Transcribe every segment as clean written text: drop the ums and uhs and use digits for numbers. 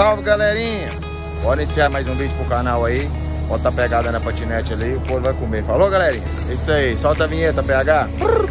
Salve, galerinha! Bora iniciar mais um vídeo pro canal aí. Bota a pegada na patinete ali, o povo vai comer. Falou, galerinha? É isso aí, solta a vinheta, PH.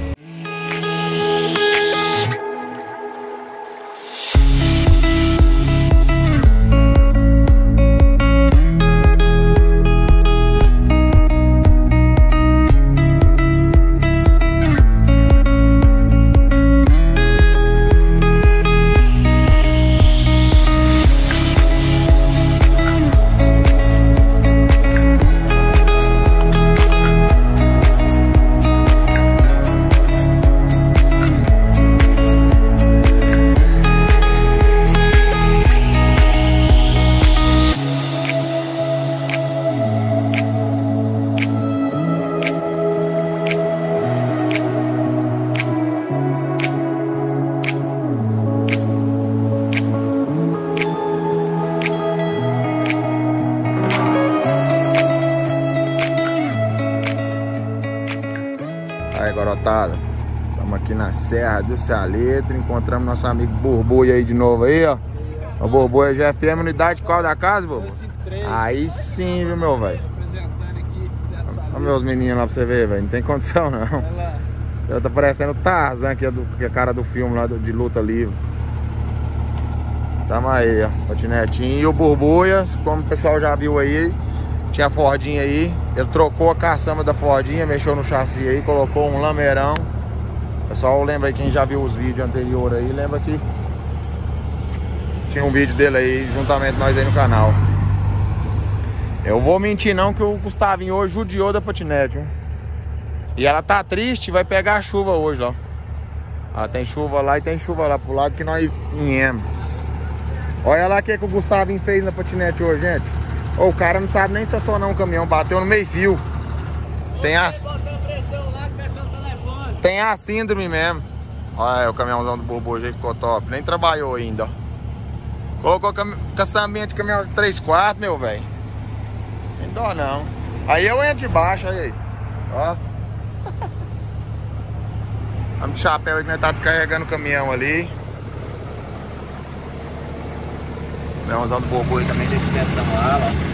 Aí, garotada, estamos aqui na Serra do Salitre, encontramos nosso amigo Borbulha aí de novo aí, ó. O Borbulha GFM, unidade qual da casa, Borbulha? 253. Aí sim, viu, meu velho? Olha meus meninos lá pra você ver, velho, não tem condição não. Já tá parecendo o Tarzan, que é a cara do filme lá de luta livre. Tamo aí, ó, patinetinho. E o Borbulha, como o pessoal já viu aí, tinha a Fordinha aí, ele trocou a caçamba da Fordinha, mexeu no chassi aí, colocou um lameirão. Pessoal, lembra aí, quem já viu os vídeos anteriores aí, lembra que tinha um vídeo dele aí, juntamente nós aí no canal. Eu vou mentir não, que o Gustavinho hoje judiou da patinete, viu? E ela tá triste, vai pegar a chuva hoje, ó. Ah, tem chuva lá e tem chuva lá pro lado que nós viemos. Olha lá o que o Gustavinho fez na patinete hoje, gente. O cara não sabe nem estacionar um caminhão, bateu no meio fio. Tem a síndrome mesmo. Olha o caminhãozão do Bobo, já ficou top. Nem trabalhou ainda, ó. Colocou caçambinha de caminhão de 3/4, meu velho. Nem dó não. Aí eu entro de baixo, aí. Ó. Vamos de chapéu aí que nós tá descarregando o caminhão ali. O caminhãozão do Bobo aí também tem extensão lá, ó.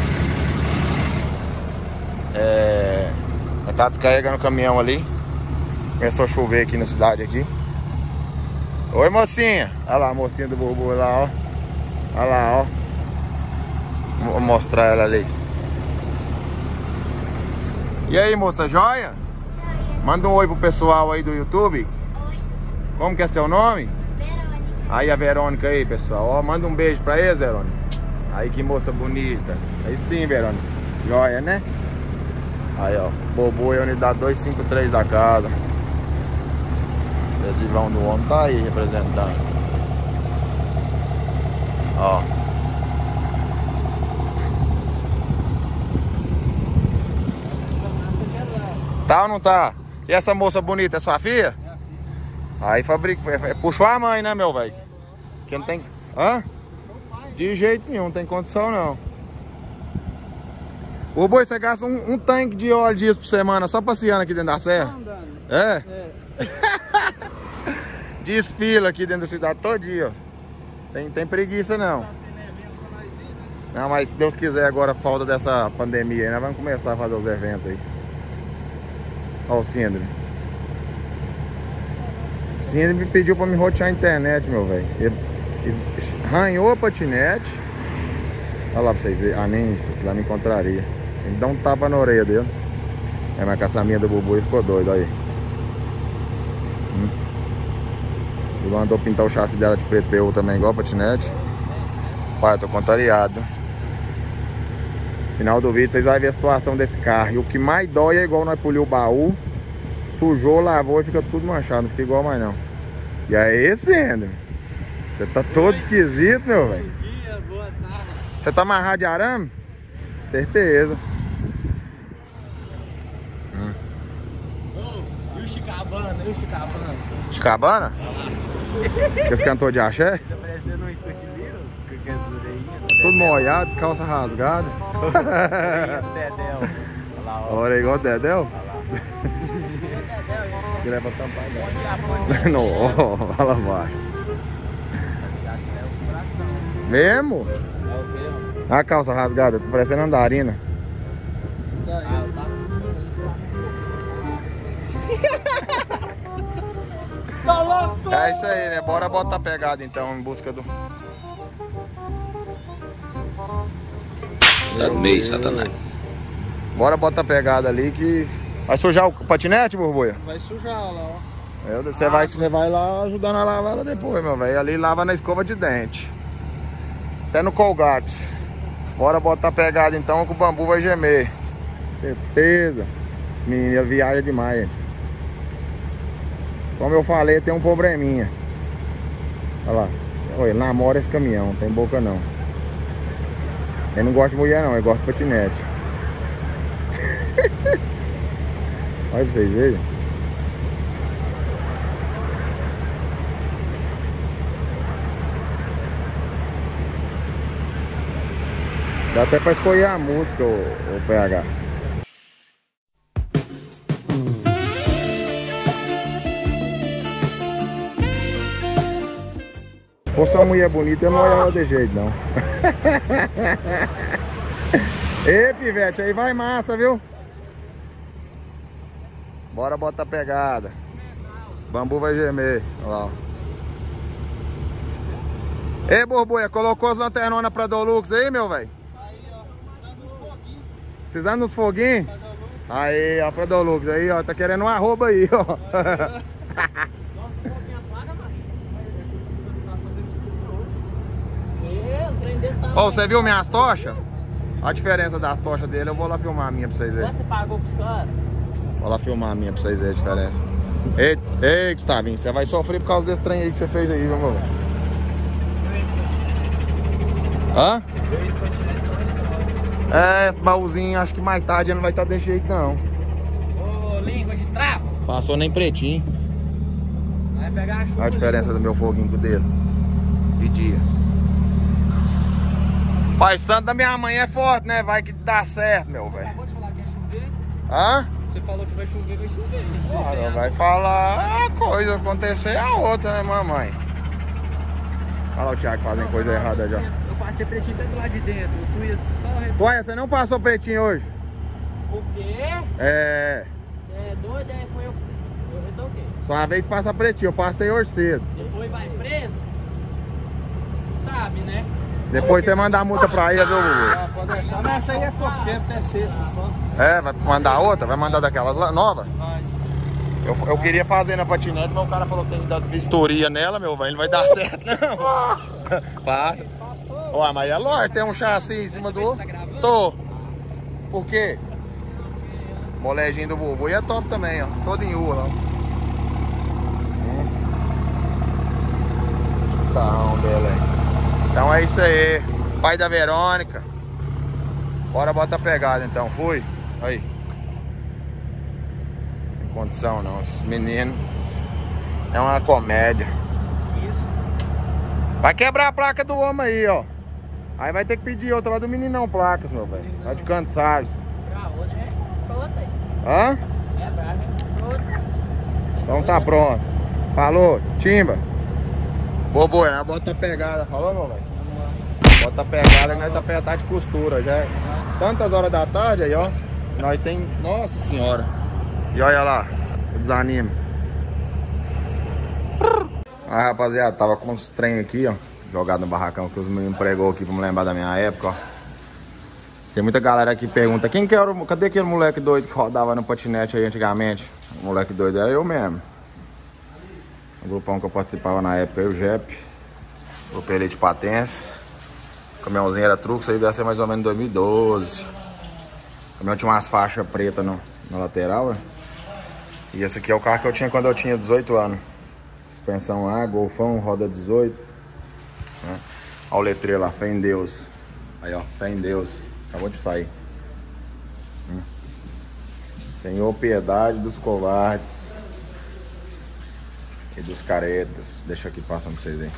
Tá descarregando o caminhão ali. Começou a chover aqui na cidade aqui. Oi, mocinha. Olha lá a mocinha do Bobo lá, ó. Olha lá, ó. Vou mostrar ela ali. E aí, moça, joia? Manda um oi pro pessoal aí do YouTube. Oi. Como que é seu nome? Verônica. Aí a Verônica aí, pessoal. Ó, manda um beijo pra eles, Verônica. Aí que moça bonita. Aí sim, Verônica. Joia, né? Aí, ó, Bobo é a unidade 253 da casa. Adesivão do homem tá aí representando. Ó. Tá ou não tá? E essa moça bonita é sua filha? É a filha. Aí fabrica, puxou a mãe, né, meu velho? Que não tem... Hã? De jeito nenhum, não tem condição não. Ô boi, você gasta um tanque de óleo dias por semana só passeando aqui dentro da serra? É? Desfila aqui dentro da cidade todo dia, ó. Tem preguiça não. Não, mas se Deus quiser agora, falta dessa pandemia aí, nós vamos começar a fazer os eventos aí. Ó o Síndrome. O Síndrome me pediu pra me rotear a internet, meu velho. Ele arranhou a patinete. Olha lá pra vocês verem. Ah, nem lá me encontraria. Tem que dar um tapa na orelha dele. É, mas a caçaminha do Bubu ficou doido aí. Ele mandou pintar o chassi dela de PPU também, igual a patinete. Pai, eu tô contrariado. Final do vídeo vocês vão ver a situação desse carro. E o que mais dói é igual nós poliu o baú. Sujou, lavou e fica tudo manchado. Não fica igual mais não. E aí, Sandro? Você tá todo esquisito, meu velho. Bom dia, boa tarde. Você tá amarrado de arame? Certeza. E o Chicabana, e o Chicabana? Chicabana? Esse cantor de axé? Tá parecendo um escotilheiro? Tudo molhado, calça rasgada. Dedéu. Olha, igual o Dedéu. Que leva tampar. Não, olha lá abaixo. Mesmo? É o quê? A calça rasgada, tô parecendo andarina. Tá louco? É isso aí, né? Bora botar pegada então em busca do... Amei, Satanás. Bora botar pegada ali que... Vai sujar o patinete, Borboia? Vai sujar lá, ó. Você vai lá ajudando a lavar ela depois, meu velho. Ali lava na escova de dente. Até no Colgate. Bora botar pegada então que o bambu vai gemer. Certeza. Esse menino viaja demais, gente. Como eu falei, tem um probleminha. Olha lá. Olha, ele namora esse caminhão, não tem boca não. Ele não gosta de mulher não, ele gosta de patinete. Olha pra vocês verem. Dá até pra escolher a música, o PH. Se fosse uma mulher bonita, eu não olhava de jeito, não. Ei, pivete, aí vai massa, viu? Bora botar pegada. Bambu vai gemer. Olha lá. Ei, Borboia, colocou as lanternonas pra Dolux aí, meu velho? Aí, ó. Precisando dos foguinhos. Precisando dos foguinhos? Aí, ó, pra Dolux aí, ó. Tá querendo um arroba aí, ó. Nossa, um pouquinho a placa, macho. Tá fazendo estudo. O trem desse tamanho. Ó, você viu minhas tochas? A diferença das tochas dele, eu vou lá filmar a minha pra vocês verem. Quanto você pagou pros caras? Vou lá filmar a minha pra vocês verem a diferença. Ei, Gustavinho, você vai sofrer por causa desse trem aí que você fez aí, viu, meu? Hã? É, esse baúzinho, acho que mais tarde não vai estar desse jeito, não. Ô, língua de trapo. Passou nem pretinho. Vai pegar a chuva. Olha a diferença do meu foguinho com o dele. De dia. Pai santo da minha mãe é forte, né? Vai que dá certo, meu velho. Acabou de falar que ia chover. Hã? Você falou que vai chover, vai chover. Olha, vai falar a coisa, acontecer a outra, né, mamãe? Olha lá o Thiago fazendo coisa errada já. Eu passei pretinho até do lado de dentro. Tu ia só... Toia, você não passou pretinho hoje? O quê? É. É doido, é? Foi eu. Eu retoquei. Só uma vez passa pretinho, eu passei hoje cedo. Depois vai preso? Sabe, né? Depois você manda a multa pra ele, viu, Bubu? Pode deixar. Mas essa aí é pouco tempo, até sexta só. É, vai mandar outra? Vai mandar daquelas novas? Vai. Eu queria fazer na patinete, mas o cara falou que tem que dar vistoria nela, meu velho. Não vai dar certo, não. Passa. Passou. Ué, mas é lógico, tem um chassi em cima do... Tá gravando? Tô. Por quê? Molezinho do Bubu e é top também, ó. Todo em U, ó. Carrão dele aí. Então é isso aí. Pai da Verônica. Bora botar pegada então. Fui. Aí. Não tem condição não. Esse menino é uma comédia. Isso. Vai quebrar a placa do homem aí, ó. Aí vai ter que pedir outra lá do Meninão Placas, meu velho. Lá de Canto Salles. Pra outra é pronta aí. Hã? É brava, pronta. Então tá pronto. Falou, timba. Bobo, né? Bota a pegada. Falou, meu velho? Bota a pegada que nós tá apertado de costura. Já é tantas horas da tarde aí, ó. Nós tem... Nossa senhora. E olha lá. O desanimo. Ah, rapaziada, tava com uns trem aqui, ó. Jogado no barracão que os meninos pregou aqui pra me lembrar da minha época, ó. Tem muita galera que pergunta, quem que era o... Cadê aquele moleque doido que rodava no patinete aí antigamente? O moleque doido era eu mesmo. O grupão que eu participava na época, eu e o Jep. Grupo Elite Patense. O caminhãozinho era truque, isso aí deve ser mais ou menos 2012. O caminhão tinha umas faixas pretas na lateral, né? E esse aqui é o carro que eu tinha quando eu tinha 18 anos. Suspensão A, Golfão, roda 18. Né? Olha o letreiro lá, fé em Deus. Aí ó, fé em Deus. Acabou de sair. Senhor, piedade dos covardes e dos caretas. Deixa aqui passando pra vocês aí.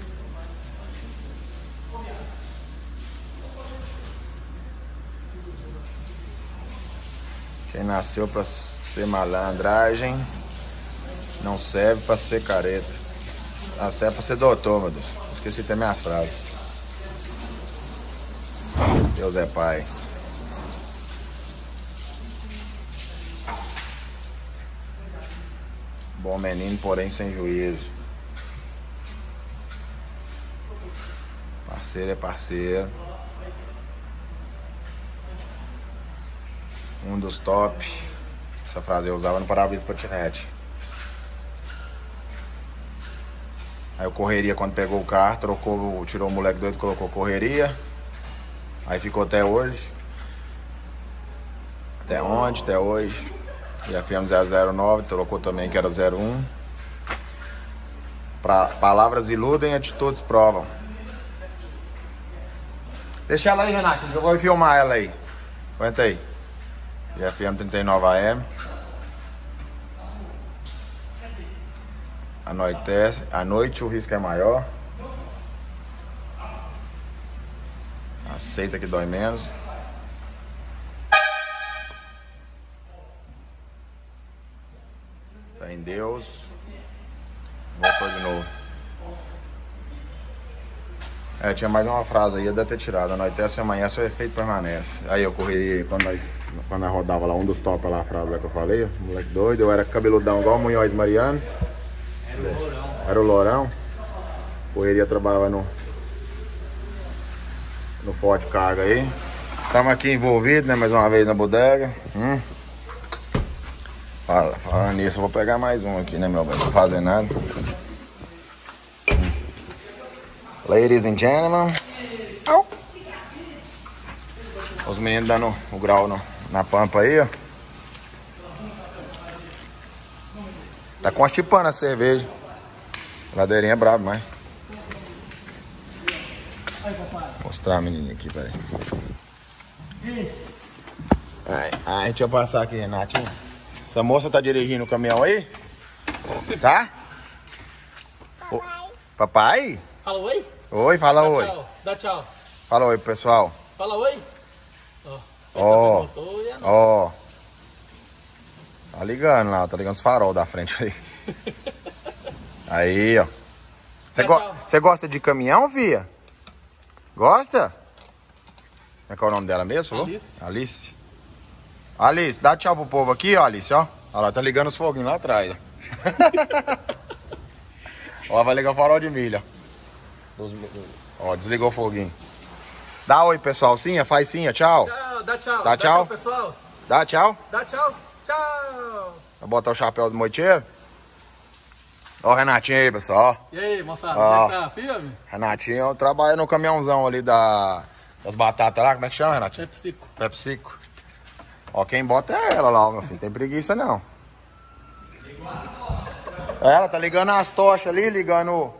Quem nasceu pra ser malandragem não serve pra ser careta. Não serve pra ser doutor, meu Deus. Esqueci até minhas frases. Deus é pai. Bom menino, porém sem juízo. Parceiro é parceiro. Um dos top. Essa frase eu usava no para-brisa patinete. Aí eu correria quando pegou o carro, trocou, tirou o moleque doido, colocou correria. Aí ficou até hoje. Até onde? Até hoje. Já fizemos 009, trocou também que era 01. Palavras iludem, atitudes provam. Deixa ela aí, Renato, eu vou filmar ela aí. Aguenta aí. GFM 39 AM. Anoitece. À noite o risco é maior. Aceita que dói menos. Fé em Deus. Voltou de novo. Tinha mais uma frase aí, eu deve ter tirado. Anoitece e amanhece, o efeito permanece. Aí eu corri quando nós rodava lá, um dos top lá, a frase lá que eu falei, moleque doido. Eu era cabeludão igual o Munhoz Mariano. Era o Lourão. Correria, trabalhava no Forte Carga aí. Estamos aqui envolvidos, né, mais uma vez na bodega. Falando nisso, eu vou pegar mais um aqui, né, meu bem? Não tô fazendo nada. Ladies and gentlemen. Os meninos dando o grau na pampa aí, ó. Tá constipando a cerveja. Ladeirinha é brabo, mas. Vou mostrar a menininha aqui, peraí. Ai, deixa eu passar aqui, Renatinho. Essa moça tá dirigindo o caminhão aí? Tá? Papai? Fala oi? Oi, fala oi. Tchau. Dá tchau. Fala oi, pessoal. Fala oi. Ó. Tá ligando lá, tá ligando os farol da frente aí. Aí, ó. Você gosta de caminhão, Via? Gosta? Qual é o nome dela mesmo? Alice. Alice, dá tchau pro povo aqui, ó, Alice, ó. Olha lá, tá ligando os foguinhos lá atrás, ó. Ó, vai ligar o farol de milha. Ó, desligou o foguinho. Dá oi, pessoal, sim, faz sim, tchau. Dá tchau. Dá tchau, pessoal. Dá tchau. Dá tchau. Tchau. Vai botar o chapéu do moiteiro. Ó o Renatinho aí, pessoal. E aí, moçada, como é que tá, filme? Renatinho trabalha no caminhãozão ali das batatas lá, como é que chama, Renatinho? PepsiCo. Ó, quem bota é ela lá, meu filho, não tem preguiça não. Ela tá ligando as tochas ali, ligando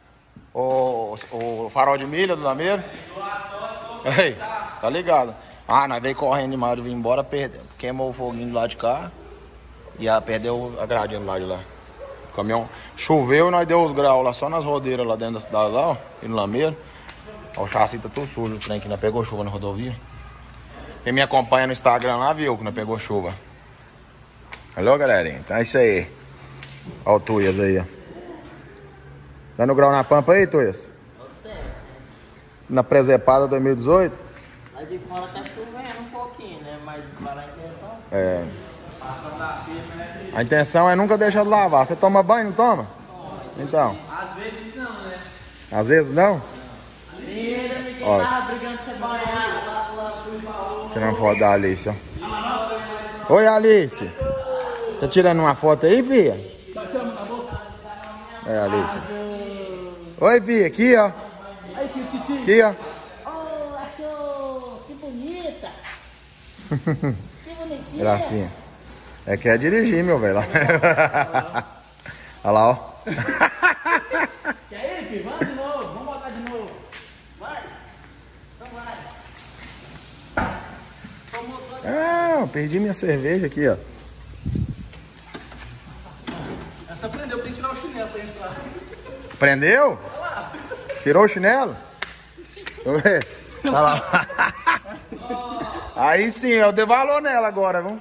o farol de milha do lameiro. Ei, tá ligado? Nós veio correndo demais, vim embora, queimou o foguinho do lado de cá e perdeu a gradinha do lado de lá. O caminhão choveu e nós deu os graus lá, só nas rodeiras lá dentro da cidade lá, ó, e no lameiro. Ó, o chassi tá todo sujo, o trem que nós pegou chuva na rodovia. Quem me acompanha no Instagram lá viu que nós pegou chuva. Alô, galerinha? Então é isso aí. Ó o Tuias aí, ó. Dando grau na pampa aí, Tuias? Você. Na presepada 2018? Lá de fora tá chovendo um pouquinho, né? Mas para a intenção. A intenção é nunca deixar de lavar. Você toma banho, não toma? Então. Às vezes não, né? Às vezes não? Ninguém Ó. tava brigando com você banhar. Tirando foto da Alice, ó. Oi, Alice. Tá tirando uma foto aí, Via? Alice. Oi, Via. Aqui, ó. Aqui, ó. Oh, achou! Que bonita! Que bonitinha! Gracinha. É que é dirigir, meu velho. Olha lá, ó. E aí, filho? Vamos de novo. Vamos botar de novo. Vai! Então vai! Eu perdi minha cerveja aqui, ó. Essa prendeu, tem que tirar o chinelo pra entrar. Prendeu? Tirou o chinelo? Deixa eu ver. Olha lá. Aí sim, eu dei valor nela agora, viu?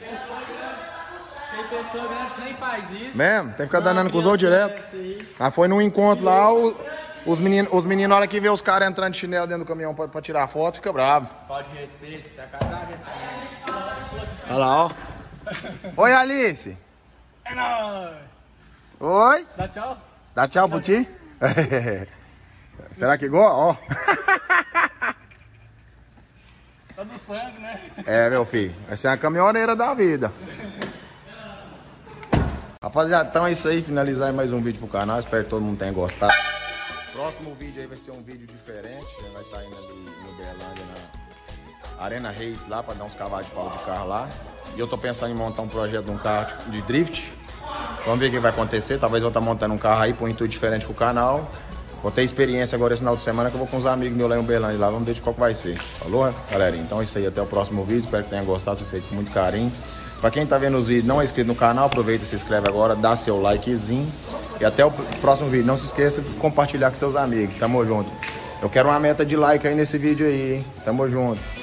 Tem pessoa grande que nem faz isso. Mesmo? Tem que ficar danando com os outros direto. Mas foi num encontro lá, o Os meninos, na hora que vê os caras entrando de chinelo dentro do caminhão pra tirar foto, fica bravo. Falta de respeito, se acatar, Olha lá, ó. Oi, Alice. É nóis. Oi. Dá tchau. Dá tchau pro ti? Será que gosta? Ó. Tá do sangue, né? É, meu filho. Essa é a caminhoneira da vida. Rapaziada, então é isso aí. Finalizar mais um vídeo pro canal. Espero que todo mundo tenha gostado. Próximo vídeo aí vai ser um vídeo diferente. A gente vai estar indo ali no Uberlândia, na Arena Reis, lá pra dar uns cavalos de pau de carro lá. E eu tô pensando em montar um projeto de um carro de drift. Vamos ver o que vai acontecer. Talvez eu estar montando um carro aí por um intuito diferente pro canal. Vou ter experiência agora esse final de semana que eu vou com uns amigos meus lá em Uberlândia. Lá vamos ver de qual que vai ser. Falou, galerinha? Então é isso aí. Até o próximo vídeo. Espero que tenha gostado. Foi feito com muito carinho. Pra quem tá vendo os vídeos e não é inscrito no canal, aproveita e se inscreve agora. Dá seu likezinho. E até o próximo vídeo. Não se esqueça de compartilhar com seus amigos. Tamo junto. Eu quero uma meta de like aí nesse vídeo aí, hein? Tamo junto.